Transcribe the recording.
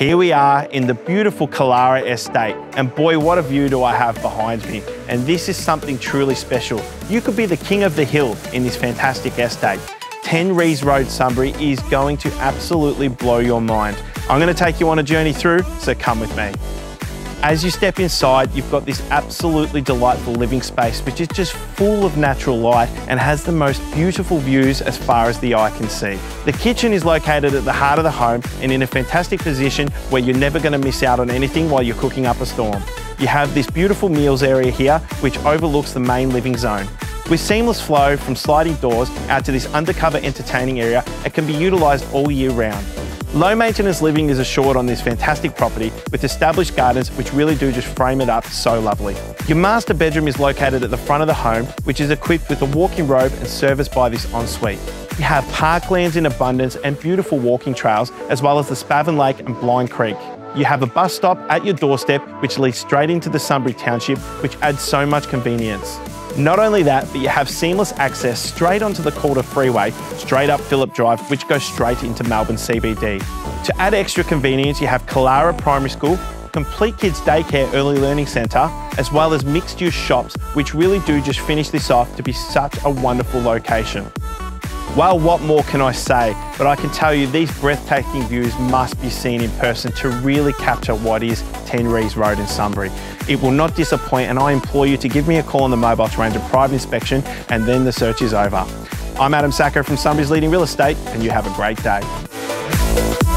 Here we are in the beautiful Killara Estate, and boy, what a view do I have behind me. And this is something truly special. You could be the king of the hill in this fantastic estate. 10 Rees Road, Sunbury is going to absolutely blow your mind. I'm going to take you on a journey through, so come with me. As you step inside, you've got this absolutely delightful living space, which is just full of natural light and has the most beautiful views as far as the eye can see. The kitchen is located at the heart of the home and in a fantastic position where you're never going to miss out on anything while you're cooking up a storm. You have this beautiful meals area here, which overlooks the main living zone. With seamless flow from sliding doors out to this undercover entertaining area, it can be utilised all year round. Low maintenance living is assured on this fantastic property with established gardens which really do just frame it up so lovely. Your master bedroom is located at the front of the home, which is equipped with a walk-in robe and serviced by this ensuite. You have parklands in abundance and beautiful walking trails, as well as the Spavin Lake and Blind Creek. You have a bus stop at your doorstep which leads straight into the Sunbury Township, which adds so much convenience. Not only that, but you have seamless access straight onto the Calder Freeway, straight up Phillip Drive, which goes straight into Melbourne CBD. To add extra convenience, you have Killara Primary School, Complete Kids Daycare Early Learning Centre, as well as mixed-use shops, which really do just finish this off to be such a wonderful location. Well, what more can I say? But I can tell you these breathtaking views must be seen in person to really capture what is 10 Rees Road in Sunbury. It will not disappoint, and I implore you to give me a call on the mobile to arrange a private inspection, and then the search is over. I'm Adam Sacco from Sunbury's Leading Real Estate, and you have a great day.